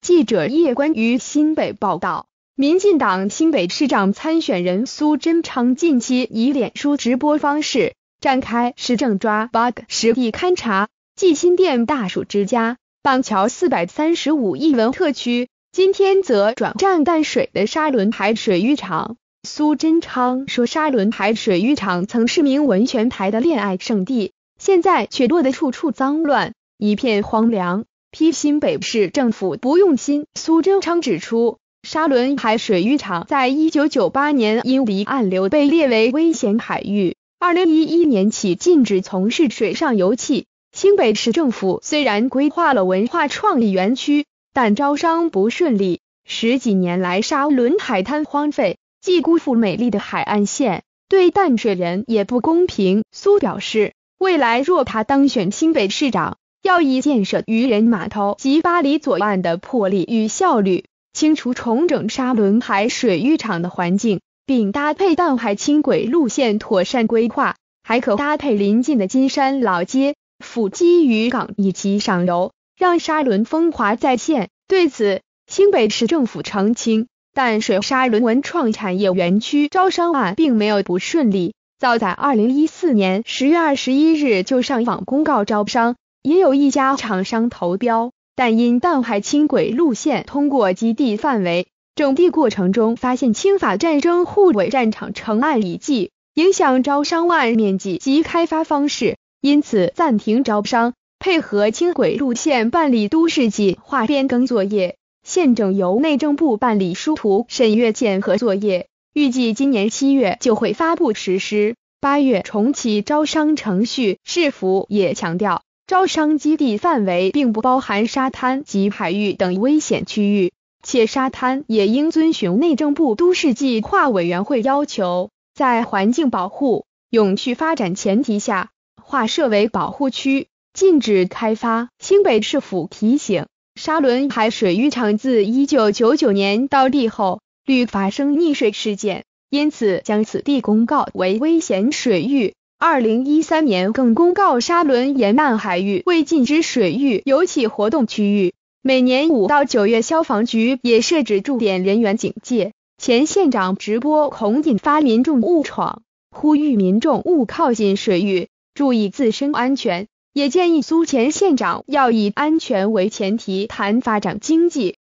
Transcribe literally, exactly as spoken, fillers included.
记者叶关于新北报道，民进党新北市长参选人苏贞昌近期以脸书直播方式展开市政抓 bug 实地勘察，继新店大树之家、棒桥四百三十五亿文特区，今天则转战淡水的沙仑海水浴场。苏贞昌说，沙仑海水浴场曾是名文泉台的恋爱圣地，现在却落得处处脏乱，一片荒凉，批新北市政府不用心。苏贞昌指出，沙仑海水浴场在一九九八年因离岸流被列为危险海域，二零一一年起禁止从事水上游憩。新北市政府虽然规划了文化创意园区，但招商不顺利，十几年来沙仑海滩荒废，既辜负美丽的海岸线，对淡水人也不公平。苏表示，未来若他当选新北市长，要以建设渔人码头及八里左岸的魄力与效率，清除重整沙仑海水浴场的环境，并搭配淡海轻轨路线妥善规划，还可搭配邻近的金山老街、府基渔港以及上游，让沙仑风华再现。对此，新北市政府澄清，淡水沙仑文创产业园区招商案并没有不顺利，早在二零一四年十月二十一日就上网公告招商，也有一家厂商投标，但因淡海轻轨路线通过基地范围，整地过程中发现清法战争护卫战场成案遗迹，影响招商案面积及开发方式，因此暂停招商，配合轻轨路线办理都市计划变更作业。现正由内政部办理书图审阅检核作业，预计今年七月就会发布实施，八月重启招商程序。市府也强调，招商基地范围并不包含沙滩及海域等危险区域，且沙滩也应遵循内政部都市计划委员会要求，在环境保护、永续发展前提下，划设为保护区，禁止开发。新北市府提醒，沙仑海水浴场自一九九九年到地后，屡发生溺水事件，因此将此地公告为危险水域。二零一三年更公告沙仑沿岸海域为禁止水域游憩活动区域。每年五到九月，消防局也设置驻点人员警戒。前县长直播恐引发民众误闯，呼吁民众勿靠近水域，注意自身安全。也建议苏前县长要以安全为前提谈发展经济。